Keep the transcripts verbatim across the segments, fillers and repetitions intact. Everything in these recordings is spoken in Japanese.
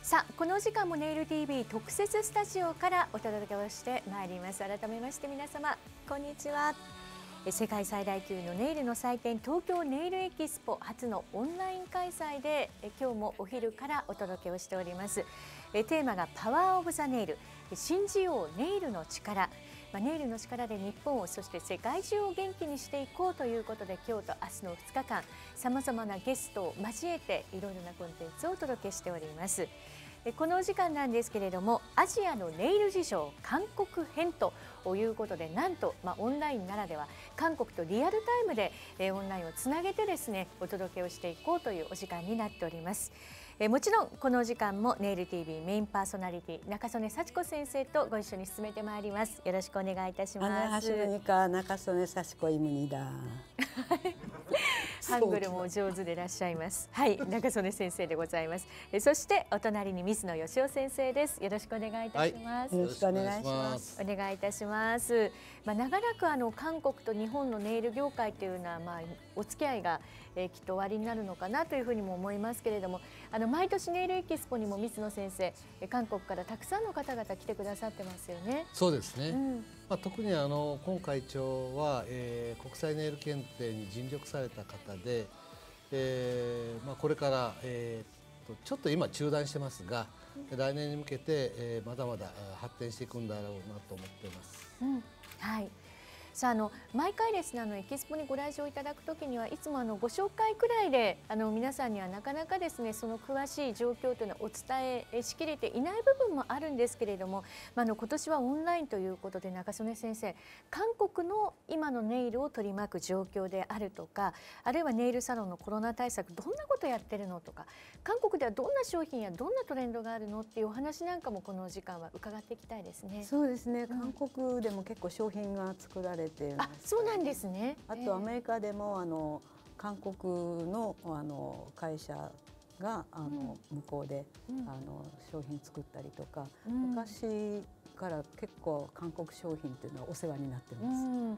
さあこの時間もネイル ティーブイ 特設スタジオからお届けをしてまいります。改めまして皆様こんにちは。世界最大級のネイルの祭典東京ネイルエキスポ初のオンライン開催で今日もお昼からお届けをしております。テーマがパワーオブザネイル、信じようネイルの力。まあ、ネイルの力で日本をそして世界中を元気にしていこうということで今日と明日のふつかかんさまざまなゲストを交えていろいろなコンテンツをお届けしております。このお時間なんですけれどもアジアのネイル事情韓国編ということでなんと、まあ、オンラインならでは韓国とリアルタイムで、えー、オンラインをつなげてですねお届けをしていこうというお時間になっております。えー、もちろんこの時間もネイル ティーブイ メインパーソナリティ中曽根幸子先生とご一緒に進めてまいります。よろしくお願いいたします。 中曽根幸子입니다。 ハングルも上手でいらっしゃいます。はい、中曽根先生でございます。えそしてお隣に水野義雄先生です。よろしくお願いいたします。 はい、よろしくお願いします。 お願いいたします。まあ長らくあの韓国と日本のネイル業界というのはまあお付き合いが、えー、きっと終わりになるのかなというふうにも思いますけれども、あの毎年ネイルエキスポにも水野先生、韓国からたくさんの方々来てくださってますよね。 そうですね。うん、まあ特にあの今会長は、えー、国際ネイル検定に尽力された方で、えーまあ、これから、えー、とちょっと今中断してますが、うん、来年に向けて、えー、まだまだ発展していくんだろうなと思っています。 うん、はい。さあ、あの毎回ですねあのエキスポにご来場いただくときにはいつもあのご紹介くらいであの皆さんにはなかなかですねその詳しい状況というのはお伝えしきれていない部分もあるんですけれども、まあ、あの今年はオンラインということで中曽根先生韓国の今のネイルを取り巻く状況であるとかあるいはネイルサロンのコロナ対策どんなことやってるのとか韓国ではどんな商品やどんなトレンドがあるのっていうお話なんかもこの時間は伺っていきたいですね。 そうですね、韓国でも結構商品が作られて、 あ、そうなんですね。 あとアメリカでもあの韓国のあの会社があの向こうであの商品作ったりとか、昔から結構韓国商品っていうのはお世話になってます。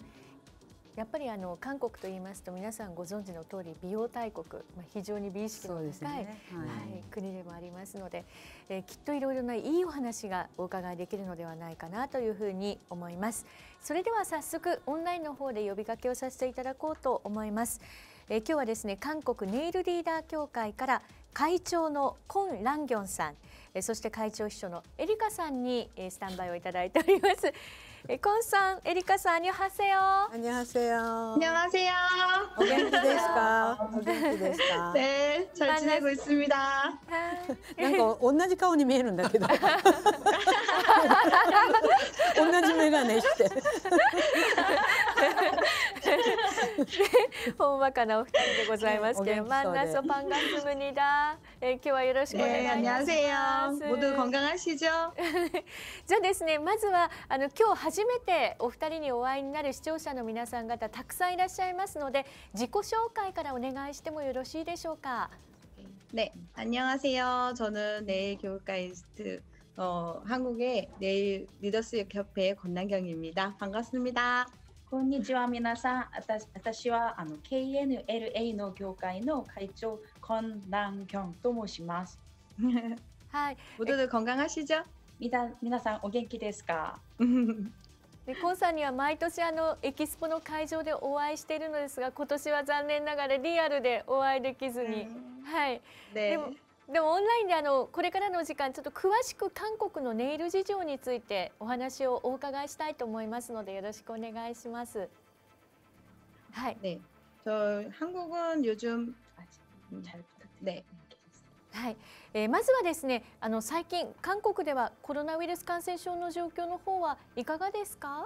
やっぱりあの韓国と言いますと皆さんご存知の通り美容大国、まあ、非常に美意識の高い、ねはいはい、国でもありますので、えー、きっといろいろないいお話がお伺いできるのではないかなというふうに思います。それでは早速オンラインの方で呼びかけをさせていただこうと思います。えー、今日はですね韓国ネイルリーダー協会から会長のコン・ランギョンさん、えー、そして会長秘書のエリカさんに、えー、スタンバイをいただいております。えコンさん、エリカさん、アニョハセヨ。 アニョハセヨ。 アニョハセヨ。 お元気ですか。お元気ですか。 ね、잘 지내고 있습니다。 なんか同じ顔に見えるんだけど。同じ眼鏡して。 ほんわかなお二人でございますけど、マンナソパンガスムニダ。え今日はよろしくお願いします。 모두 건강하시죠。 じゃあですね、まずはあの今日初めてお二人にお会いになる視聴者の皆さん方たくさんいらっしゃいますので、自己紹介からお願いしてもよろしいでしょうか。 네、안녕하세요。저는 네일 교육가이스트 어, 한국의 네일 리더스 협회 권남경입니다. 반갑습니다。 こんにちは皆さん。私、私はあの ケーエヌエルエー の業界の会長コン・ランギョンと申します。 はい。모두들 건강하시죠？ みな皆さんお元気ですか？ でコンさんには毎年あのエキスポの会場でお会いしているのですが、今年は残念ながらリアルでお会いできずに、はい。でもでもオンラインであのこれからの時間ちょっと詳しく韓国のネイル事情についてお話をお伺いしたいと思いますのでよろしくお願いします。はい。 ね、저 한국은 요즘 네。 はい、えー、まずはですね、あの最近韓国ではコロナウイルス感染症の状況の方はいかがですか？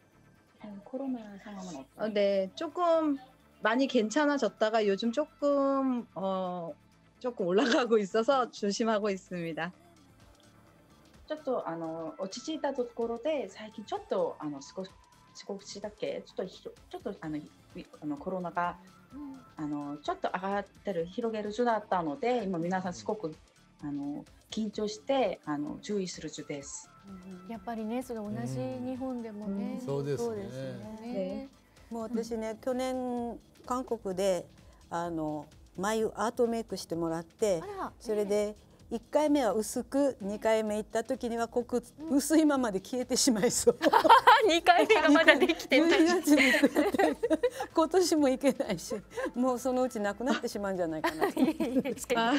어, 네, 조금 많이 괜찮아졌다가 요즘 조금 어, 조금 올라가고 있어서 조심하고 있습니다. ちょっとあの落ち着いたところで最近ちょっとあの少し少しだけちょっとちょっとあのあのコロナがあのちょっと上がってる広げる中だったので今皆さんすごくあの緊張してあの注意する中です。 やっぱりねそれ同じ日本でもね、 うん、そうですね。 ねもう私ね、うん、去年韓国であの眉アートメイクしてもらってそれでいっかいめは薄く、にかいめ行った時には濃く、薄いままで消えてしまいそう。 にかいめがまだできてない。 じゅうにがつに行って今年も行けないし、もうそのうちなくなってしまうんじゃないかなと思ってるんですけど。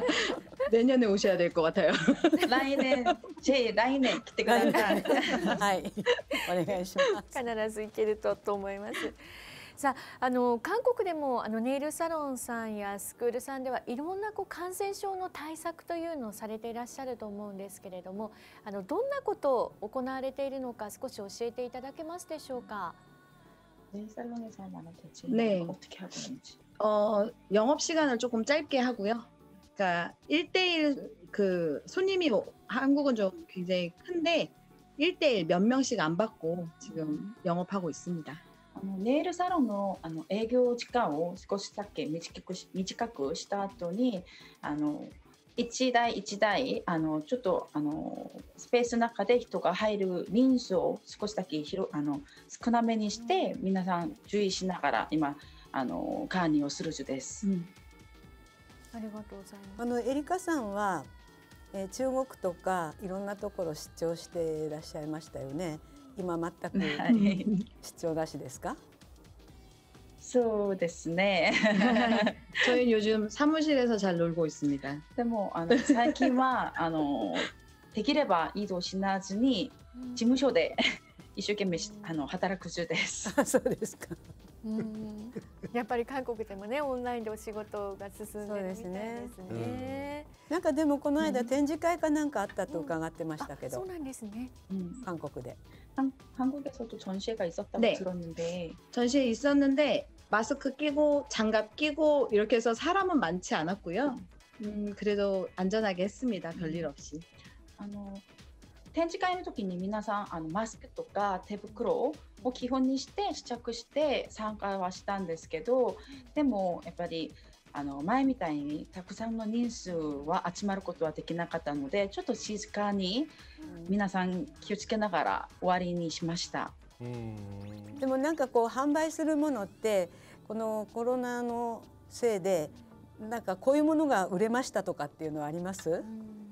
내년에 오셔야 될 것 같아요. 来年、제来年来てください。 はい、お願いします。 必ず行けるとと思います。さあ、あの韓国でもあのネイルサロンさんやスクールさんではいろんなこう感染症の対策というのをされていらっしゃると思うんですけれども、あのどんなことを行われているのか少し教えていただけますでしょうか。 네일 살롱에서 하는 대체 네. 어떻게 하고 있는지. 어, 영업 시간을 조금 짧게 하고요. 그러니까 일 대일 그 손님이 한국은 좀 굉장히 큰데 일 대일 몇 명씩 안 받고 지금 영업하고 있습니다. あのネイルサロンのあの営業時間を少しだけ短くし短くした後に、あの一台一台あのちょっとあのスペースの中で人が入る人数を少しだけ広あの少なめにして皆さん注意しながら今あの管理をする中です。うん、 ありがとうございます。 あのエリカさんは、えー、中国とかいろんなところ出張していらっしゃいましたよね。今全く出張なしですか？ そうですね。 저희 요즘 사무실에서 잘 놀고 있습니다. でもあの最近はあのできれば移動しなずに事務所で一生懸命あの働く中です。 そうですか。 うん、やっぱり韓国でもねオンラインでお仕事が進んでるみたいですね。 なんかでもこの間展示会かなんかあったと伺ってましたけど。 そうなんですね。 韓国で。 한국에서도 전시회가 있었다고 네. 들었는데 전시회 있었는데 마스크 끼고 장갑 끼고 이렇게 해서 사람은 많지 않았고요. 음, 그래도 안전하게 했습니다. 별일 없이. あの展示会の時に皆さんあのマスクとか手袋を基本にして試着して参加はしたんですけど、でもやっぱりあの前みたいにたくさんの人数は集まることはできなかったので、ちょっと静かに皆さん気をつけながら終わりにしました。 うん、でもなんかこう販売するものってこのコロナのせいでなんかこういうものが売れましたとかっていうのはあります？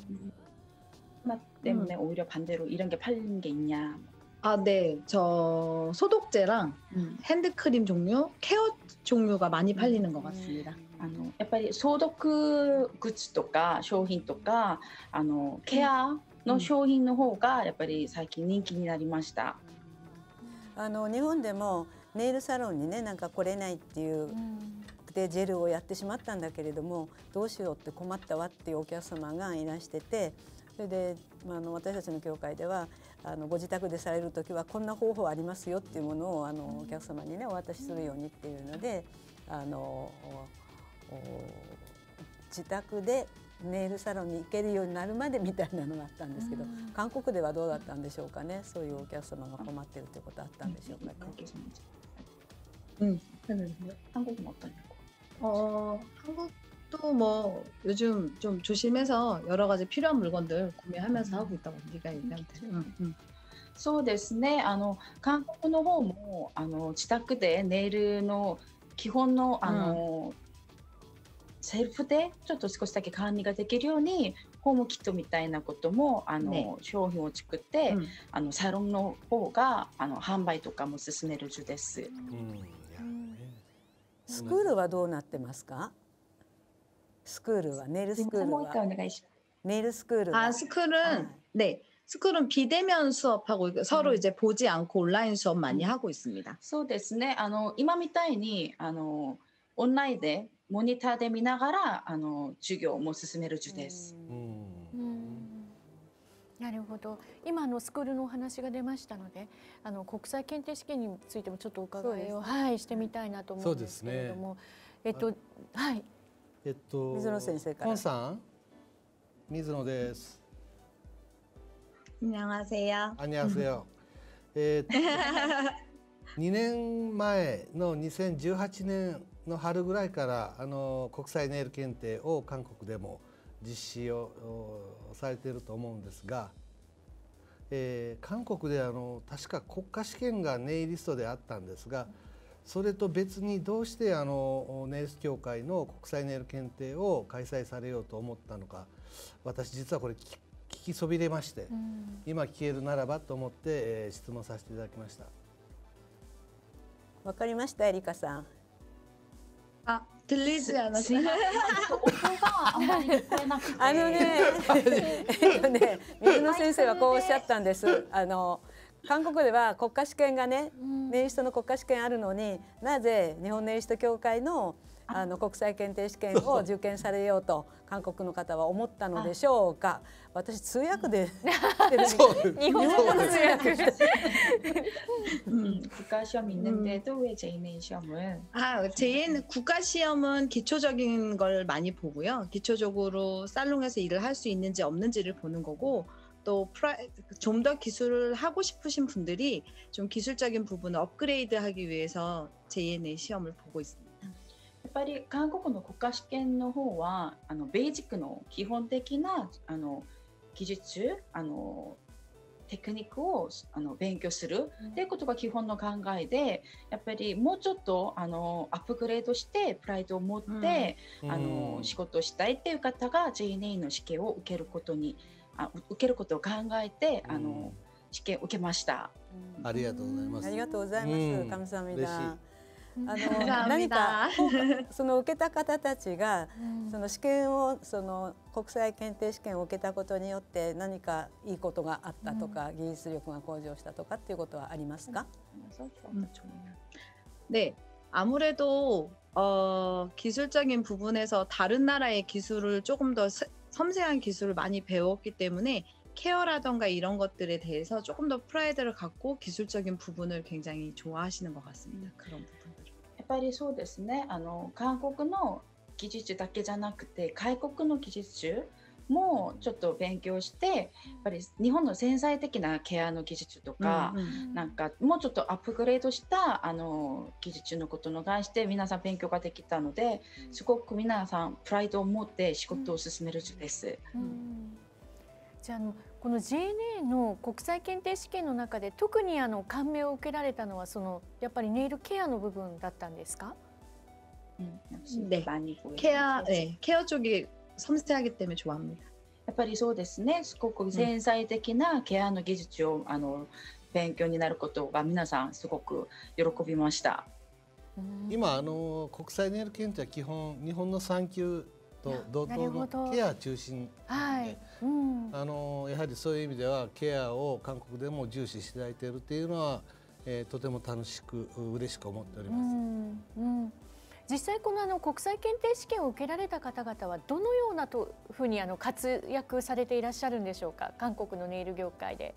코로나 때문에 오히려 반대로 이런 게 팔리는 게 있냐? 아, 네. 저 소독제랑 음. 핸드크림 종류, 케어 종류가 많이 팔리는 것 같습니다. あのやっぱり消毒グッズとか商品とかあのケアの商品の方がやっぱり最近人気になりました。 あの日本でもネイルサロンにねなんか来れないっていうでジェルをやってしまったんだけれどもどうしようって困ったわっていうお客様がいらしてて、それで、まあ、あの私たちの協会ではあのご自宅でされる時はこんな方法ありますよっていうものをあのお客様にねお渡しするようにっていうのであの自宅でネイルサロンに行けるようになるまでみたいなのがあったんですけど、韓国ではどうだったんでしょうかね。そういうお客様が困ってるってことあったんでしょうかね。 음, 한국은 어떠냐고? 어, 한국도 뭐 요즘 좀 조심해서 여러 가지 필요한 물건들 구매하면서 하고 있다고 네가 얘기하면 돼. 응, 응. そうですね。あの韓国の方もあの自宅でネイルの基本のあの、うん、セルフでちょっと少しだけ管理ができるようにホームキットみたいなこともあの、ね、商品を作って、うん、あのサロンの方があの販売とかも進める中です。うん、 スクールはどうなってますか？スクールはネイルスクールはネイルスクールはあスクール네 스쿨은 비대면 수업하고 서로 음. 이제 보지 않고 온라인 수업 많이 하고 있습니다. そうですね。あの今みたいにあのオンラインでモニターで見ながらあの授業も進める中です。 なるほど。今のスクールのお話が出ましたので、あの国際検定試験についてもちょっとお伺いを、ね、はいしてみたいなと思うんですけれども、ね、えっとはいえっと水野先生から。 ポンさん、水野です。 안녕하세요. 안녕하세요. えー、にねんまえのにせんじゅうはちねんの春ぐらいからあの国際ネイル検定を韓国でも実施をされていると思うんですが、えー、韓国であの確か国家試験がネイリストであったんですが、 それと別にどうしてあのネイルス協会の国際ネイル検定を開催されようと思ったのか、私実はこれ聞きそびれまして、うん、今聞けるならばと思って、えー、質問させていただきました。 わかりました、エリカさん。 あ、들리지 않았어요. 오빠가 아무리聞こえなくて。 あのね、えっとね、水野先生はこうおっしゃったんです。あの韓国では国家試験がね、ネイリストの国家試験あるのに、なぜ日本ネイリスト協会のあの国際検定試験を受験されようと韓国の方は思ったのでしょうか。私通訳で日本語の通訳で 국가시험이있는데도왜 제이네일 시험을? 아, 제이에이는 국가시험은 기초적인 걸 많이 보고요. 기초적으로 살롱에서 일을 할 수 있는지 없는지를 보는 거고, 또 좀 더 기술을 하고 싶으신 분들이 좀 기술적인 부분을 업그레이드하기 위해서 제이에이엔에이 시험을 보고 있습니다. やっぱり韓国の国家試験の方はあのベーシックの基本的なあの技術、あのテクニックをあの勉強するっていうことが基本の考えで、やっぱりもうちょっとあのアップグレードしてプライドを持って、うん、あの仕事をしたいっていう方が ジェイエヌエー の試験を受けることにあ受けることを考えて、うん、あの試験を受けました。 うん、ありがとうございます。 ありがとうございます。감사합니다。あの何かその受けた方たちが、うん、その試験をその国際検定試験を受けたことによって何かいいことがあったとか、うん、技術力が向上したとかっていうことはありますか？ 음. 네, 아무래도 어, 기술적인 부분에서 다른 나라의 기술을 조금 더 섬세한 기술을 많이 배웠기 때문에 케어라던가 이런 것들에 대해서 조금 더 프라이드를 갖고 기술적인 부분을 굉장히 좋아하시는 것 같습니다. 그런 부분들. やっぱりそうですね。あの韓国の技術だけじゃなくて、外国の技術もちょっと勉強して、やっぱり日本の潜在的なケアの技術とか、うんうん、なんかもうちょっとアップグレードしたあの技術のことに関して皆さん勉強ができたので、すごく皆さんプライドを持って仕事を進めるです。うんうん、 じゃあ、あのこの ジェイエヌエー の国際検定試験の中で特にあの感銘を受けられたのはそのやっぱりネイルケアの部分だったんですか？ 네, 케어, 네, 케어 쪽이 섬세하기 때문에 좋아합니다. やっぱりそうですね。すごく繊細的なケアの技術をあの勉強になることが皆さんすごく喜びました。 今あの国際ネイル検定は基本日本の産休と同等のケア中心なので、うん、あのやはりそういう意味ではケアを韓国でも重視していただいているというのは、えー、とても楽しく嬉しく思っております。うんうん、 実際このあの国際検定試験を受けられた方々はどのようなとふうにあの活躍されていらっしゃるんでしょうか、韓国のネイル業界で。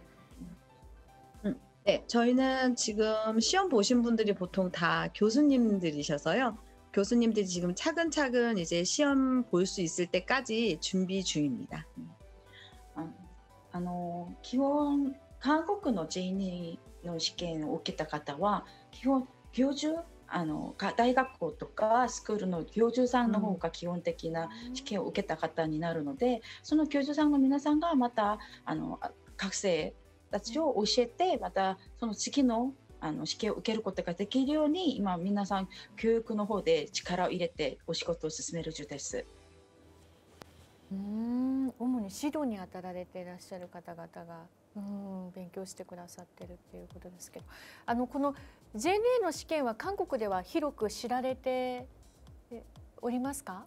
음, 네, 저희는 지금 시험 보신 분들이 보통 다 교수님들이셔서요. 교수님들이 지금 차근차근 이제 시험 볼 수 있을 때까지 준비 중입니다. あの基本韓国の ジェイエヌエー の試験を受けた方は基本教授あの大学校とかスクールの教授さんの方が基本的な試験を受けた方になるので、その教授さんの皆さんがまたあの学生たちを教えて、またその次のあの試験を受けることができるように今皆さん教育の方で力を入れてお仕事を進める中です。 うーん、主に指導に当たられていらっしゃる方々がうん勉強してくださってるっていうことですけど、あのこの ジェイエヌエー の試験は韓国では広く知られておりますか？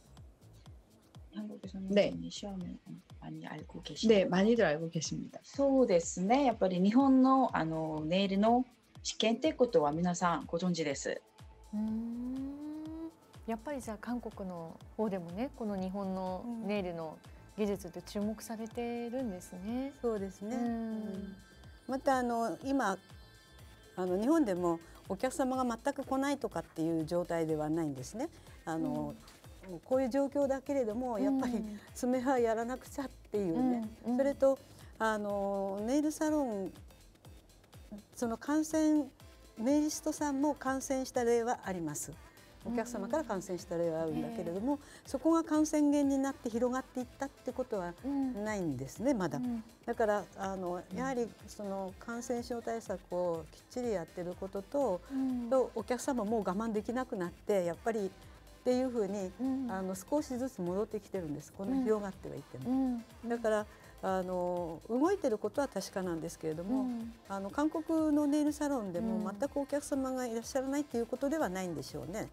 네, 많이 알고 계시나요? 네, 많이들 알고 계십니다. そうですね。やっぱり日本のあのネイルの試験っていうことは皆さんご存知です。 うーん、やっぱりじゃあ韓国の方でもね、この日本のネイルの技術って注目されてるんですね。 そうですね。うん、またあの今あの日本でもお客様が全く来ないとかっていう状態ではないんですね。あの、うん、こういう状況だけれどもやっぱり爪はやらなくちゃっていうね。うん、それとあのネイルサロンその感染ネイリストさんも感染した例はあります。 お客様から感染した例はあるんだけれども、そこが感染源になって広がっていったってことはないんですね、まだ。だからあのやはりその感染症対策をきっちりやってることと、とお客様もう我慢できなくなってやっぱりっていうふうに、あの少しずつ戻ってきてるんです。こんな広がってはいても。だからあの動いてることは確かなんですけれども、うん、あの韓国のネイルサロンでも全くお客様がいらっしゃらないということではないんでしょうね。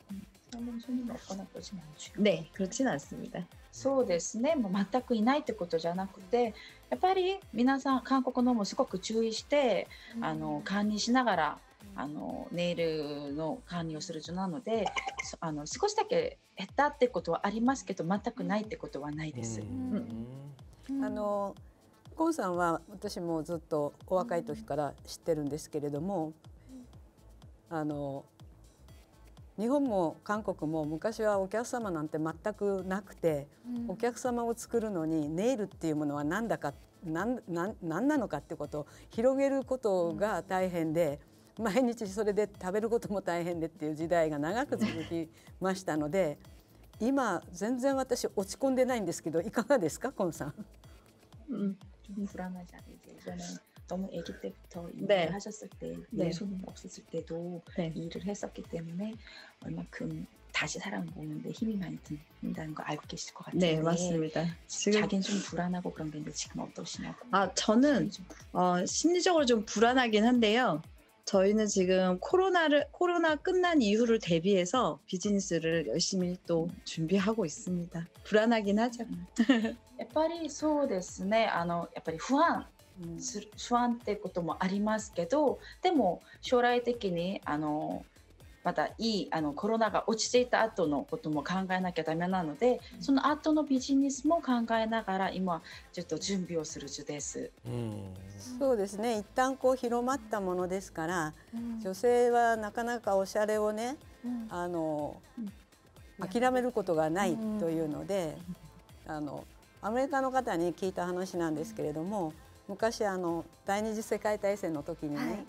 ね、그렇진 않습니다。 そうですね。もう全くいないってことじゃなくて、やっぱり皆さん韓国のもすごく注意して、うん、あの管理しながらあのネイルの管理をする人なので、あの少しだけ減ったってことはありますけど、全くないってことはないです。うんうんあのゴンさんは私もずっとお若い時から知ってるんですけれども、あの日本も韓国も昔はお客様なんて全くなくて、お客様を作るのにネイルっていうものは何だか何何何なのかってことを広げることが大変で、毎日それで食べることも大変でっていう時代が長く続きましたので、今全然私落ち込んでないんですけど、いかがですか、コンさん。 음, 조금 불안하지 않으세요? 예전에 너무 아기 때부터 일을 네. 하셨을 때, 네. 손님 없었을 때도 네. 일을 했었기 때문에 얼마큼 다시 살아보는데 힘이 많이 든다는 거 알고 계실 것 같은데. 네, 맞습니다. 지금 자기는 좀 불안하고 그런 게 있는데 지금 어떠시냐고. 아, 저는 어, 심리적으로 좀 불안하긴 한데요. 저희는 지금 코로나를 코로나 끝난 이후를 대비해서 비즈니스를 열심히 또 준비하고 있습니다. 불안하긴 하죠. やっぱりそうですね。あのやっぱり不安、する不安ってこともありますけど、でも将来的にあのまたいいあのコロナが落ち着いた後のことも考えなきゃダメなので、その後のビジネスも考えながら今ちょっと準備をする中です。 うん、そうですね。一旦こう広まったものですから、うん、女性はなかなかおしゃれをね、うん、あの、うん、諦めることがないというので、うん、あのアメリカの方に聞いた話なんですけれども、昔あの第二次世界大戦の時にね、はい、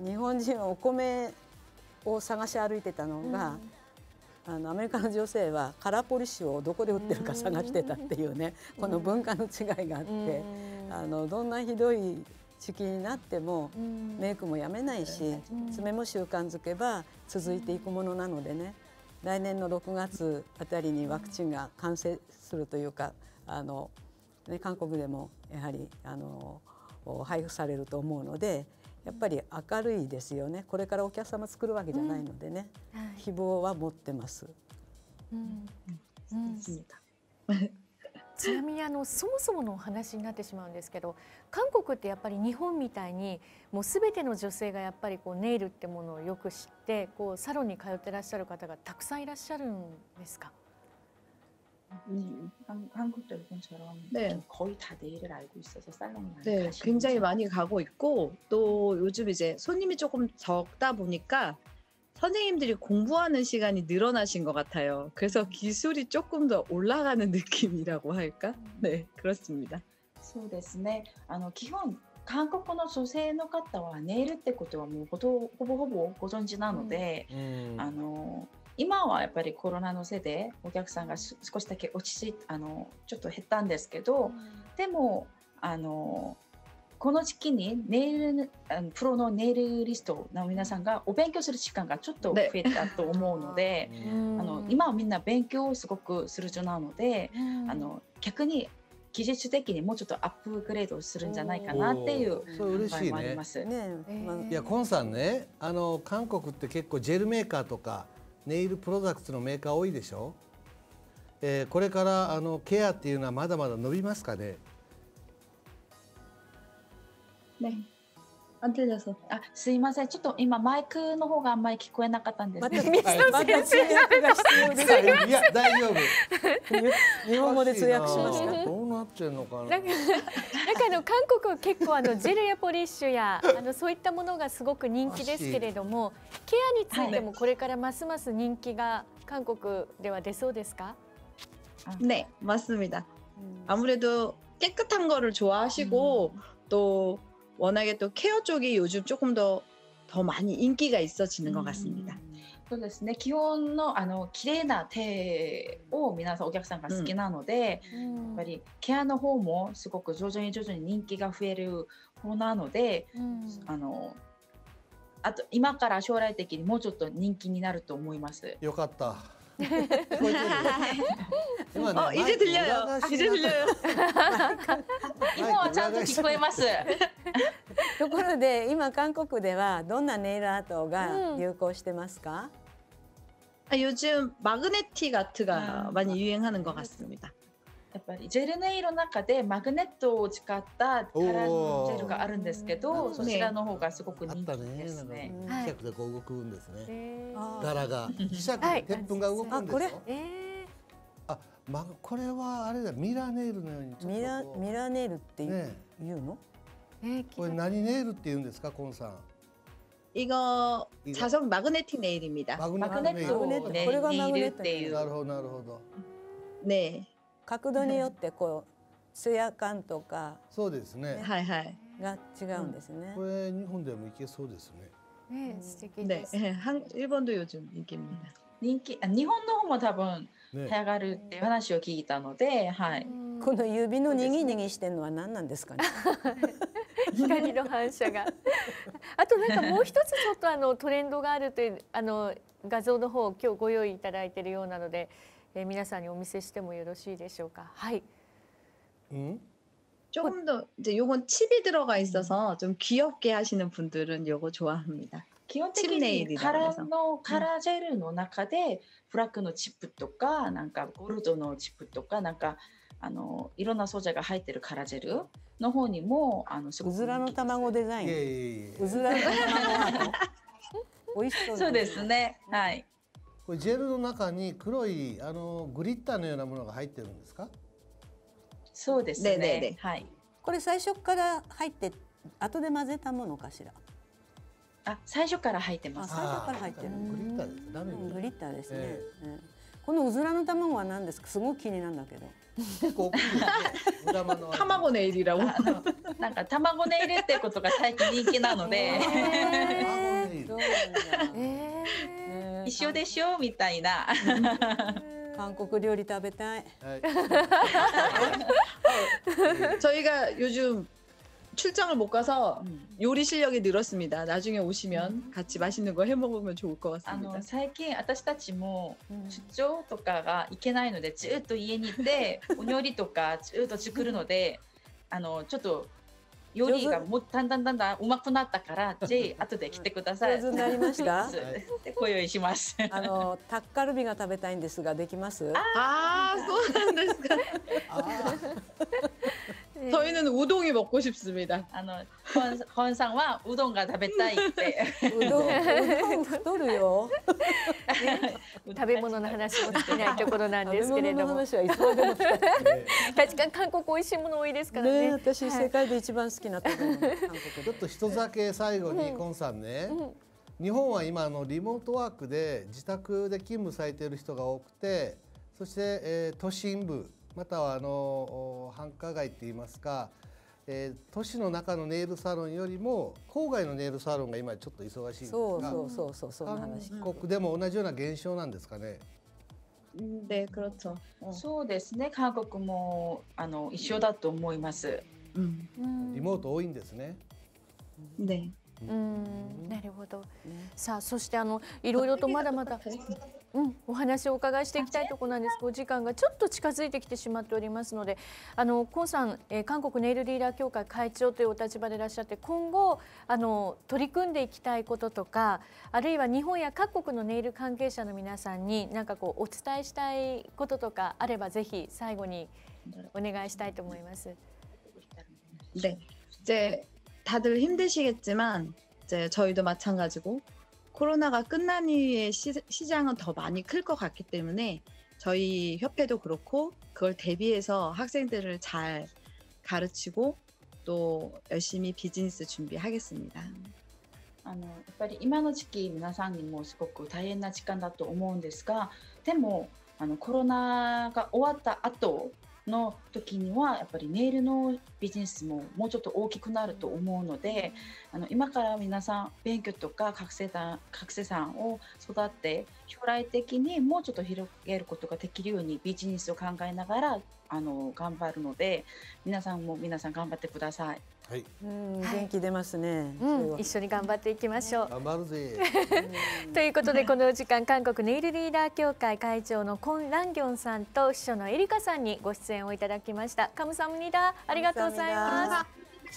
日本人はお米を探し歩いてたのが、うん、あのアメリカの女性はカラポリ酒をどこで売ってるか探してたっていうね、うん、この文化の違いがあって、うん、あのどんなひどい時期になっても、うん、メイクもやめないし、うん、爪も習慣づけば続いていくものなのでね、来年のろくがつあたりにワクチンが完成するというか、あの、ね、韓国でもやはりあの配布されると思うので、やっぱり明るいですよね。これからお客様作るわけじゃないのでね、うん、はい、希望は持ってます。 うんうん、ちなみにあのそもそものお話になってしまうんですけど、韓国ってやっぱり日本みたいにもうすべての女性がやっぱりこうネイルってものをよく知ってこうサロンに通ってらっしゃる方がたくさんいらっしゃるんですか？ 음, 한국 여러분처럼 네. 거의 다 네일을 알고 있어서 살롱 많이 네, 가시는지. 굉장히 많이 가고 있고, 또 요즘 이제 손님이 조금 적다 보니까 선생님들이 공부하는 시간이 늘어나신 것 같아요. 그래서 기술이 조금 더 올라가는 느낌이라고 할까? 네, 그렇습니다. そうですね。あの基本韓国の女性の方はネイルってことはもうほとほぼほぼご存知なので、うん、あの今はやっぱりコロナのせいでお客さんが少しだけ落ち着いてあのちょっと減ったんですけど、うん、でもあのこの時期にネイルプロのネイルリストの皆さんがお勉強する時間がちょっと増えたと思うので、あの今はみんな勉強をすごくする人なので、あの逆に技術的にもうちょっとアップグレードするんじゃないかなっていう考えもあります。 いや、コンさんね、あの韓国って結構ジェルメーカーとかネイルプロダクツのメーカー多いでしょ。えー、これからあのケアっていうのはまだまだ伸びますかね。 ね。안 들려서. 아, すいません。ちょっと今マイクの方があんまり聞こえなかったんですけど。 また通訳が必要ですよ。 いや、大丈夫。 日本語で通訳しますか。 どうなってんのかな。 なんかあの韓国は結構あのジェルやポリッシュやあのそういったものがすごく人気ですけれども、ケアについてもこれからますます人気が韓国では出そうですか？ 네, 맞습니다. 아무래도 깨끗한 거를 좋아하시고 음. 또 워낙에 또 케어 쪽이 요즘 조금 더, 더 많이 인기가 있어지는 것 같습니다. そうですね。基本のあの綺麗な手を皆さんお客さんが好きなので、 うん、 やっぱりケアの方もすごく徐々に徐々に人気が増える方なので、 うん、 あのあと今から将来的にもうちょっと人気になると思います。 よかった。聞こえてる。今ね、 어, 이제 들려요. マイク裏返し 이제 になっ 들려요. 今はちゃんと聞こえます。 ところで今韓国ではどんなネイルアートが流行してますか？ 아, 요즘 마그네틱 아트가 아, 많이 유행하는 것 같습니다. やっぱりジェルネイルの中でマグネットを使ったカラージェルがあるんですけど、 おーそちらの方がすごくあっ人気たね。 ですね。 なんか磁石でこう動くんですね。 えーあ柄が磁石で鉄粉が動くんあこれですよ。 えあ、まこれはあれだ、ミラーネイルのようにちょっとこうミラミラーネイルっていう,、 ねいうの？ ー、えー、 これ何ネイルって言うんですか、コンさん。 이거 이거- 자석 마그네틱 네일입니다. マグネマグネットをマグネットネこれがイマグネットルっていう。 なるほどなるほど。 네, 角度によってこうツヤ感とかそうですね。 하이하이. が違うんですね。 これ日本でもいけそうですね。 ね、素敵 네, です。 한, 일본도 요즘 인기입니다. 人気、あ日本の方も多分ね。 流行るっていう話を聞いたので、はい。 うんこの指のにぎにぎしてるのは何なんですかね。 光の反射があとなんかもう一つちょっとあのトレンドがあるというあの画像の方を今日ご用意いただいているようなので、えー皆さんにお見せしてもよろしいでしょうか。はい。 うん。 조금 더 이제 요건 칩이 들어가 있어서 좀 귀엽게 하시는 분들은 요거 좋아합니다. 基本的チップネイルにだカラーのカラージェルの中でブラックのチップとかなんかゴールドのチップとかなんかあのいろんな素材が入ってるカラージェルの方にもあのすごくうずらの卵デザイいえいン。 えいえ。 うずらの卵アート。美味しそう。 そうです。ね。はい。 これジェルの中に黒いあのグリッターのようなものが入ってるんですか？ そうですねえねえねね。はい。 これ最初から入って後で混ぜたものかしら。 あ、最初から入ってます。 最初から入ってるあーグリッターです。ダメうんグリッターですね。 えうんこのうずらの卵は何ですか。すごく気になるんだけど。 結構大きいですね。裏間の。 타마고 네일이라고. あのなんか卵ネイルってことが最近人気なので卵ネイルそうなんだ。 えね一緒でしょみたいな。 韓国料理食べたい。 はい。 저희가 요즘 출장을 못 가서 요리 실력이 늘었습니다. 나중에 오시면 같이 맛있는 거 해 먹으면 좋을 것 あ 같습니다. の最近私たちもうん出張とかが行けないのでずっと家にいてお料理とかずっと作るのであのちょっと料理がもうだんだんだんだん上手くなったからぜひ後で来てください。 上手になりましたでご用意します。 あのタッカルビが食べたいんですができます？ 아, 소원한데스까? あー 저희는 우동이 먹고 싶습니다. あの本本さんはうどんが食べたいってうどん、うどん太るよ。 食べ物の話も尽きないところなん食べですけれ物のども、 話はいつまでもしたい。 確かに韓国美味しいもの多いですからね。 ね、私はい世界で一番好きな食べ物、韓国ちょっと一酒最後にコンさんね。日本は今あのリモートワークで自宅で勤務されている人が多くて、そして、えー都心部またはあのお繁華街って言いますか、えー都市の中のネイルサロンよりも郊外のネイルサロンが今ちょっと忙しいんですが、 そうそうそうそうそんな韓話。 国でも同じような現象なんですかね。 네, 그렇죠. 어. そうですね。韓国もあの一緒だと思います。 음. うんリモート多いんですね。 네. うんなるほど。さあそしてあのいろいろとまだまだ、うん、お話をお伺いしていきたいところなんですが、お時間がちょっと近づいてきてしまっておりますので、あのコンさん、えー韓国ネイルディーラー協会会長というお立場でいらっしゃって、今後あの取り組んでいきたいこととか、あるいは日本や各国のネイル関係者の皆さんに何かこうお伝えしたいこととかあればぜひ最後にお願いしたいと思います。 네. 이제 다들 힘드시겠지만 이제 저희도 마찬가지고 코로나가 끝난 이후에 시, 시장은 더 많이 클 것 같기 때문에 저희 협회도 그렇고 그걸 대비해서 학생들을 잘 가르치고 또 열심히 비즈니스 준비하겠습니다. あのやっぱり今の時期皆さんにもすごく大変な時間だと思うんですが、でもあのコロナが終わった後の時にはやっぱりネイルのビジネスももうちょっと大きくなると思うので、あの今から皆さん勉強とか学生さん学生さんを育って将来的にもうちょっと広げることができるようにビジネスを考えながらあの頑張るので、皆さんも皆さん頑張ってください。 はい、 うん、元気出ますね。 うん、一緒に頑張っていきましょう。 頑張るぜ。 ということでこの時間韓国ネイルリーダー協会会長のコン・ランギョンさんと秘書のエリカさんにご出演をいただきました。カムサムニダありがとうございます。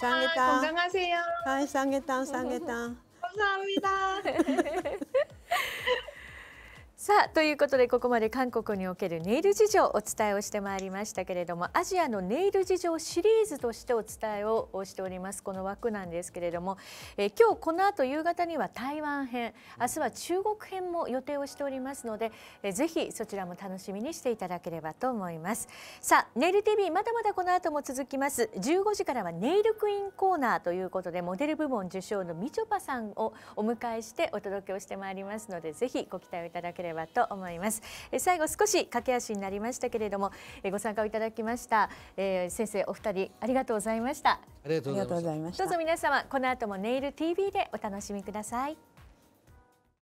건강하세요. はい、쌍계탕 쌍계탕. 감사합니다. さあということでここまで韓国におけるネイル事情をお伝えをしてまいりましたけれども、アジアのネイル事情シリーズとしてお伝えをしておりますこの枠なんですけれども、えー、今日この後夕方には台湾編、明日は中国編も予定をしておりますので、えー、ぜひそちらも楽しみにしていただければと思います。さあネイル ティーブイ まだまだこの後も続きます。じゅうごじからはネイルクイーンコーナーということでモデル部門受賞のみちょぱさんをお迎えしてお届けをしてまいりますので、ぜひご期待をいただければと思います。え最後少し駆け足になりましたけれども、えご参加をいただきました、えー、先生お二人ありがとうございました。 ありがとうございました。 どうぞ皆様この後もネイル ティーブイ でお楽しみください。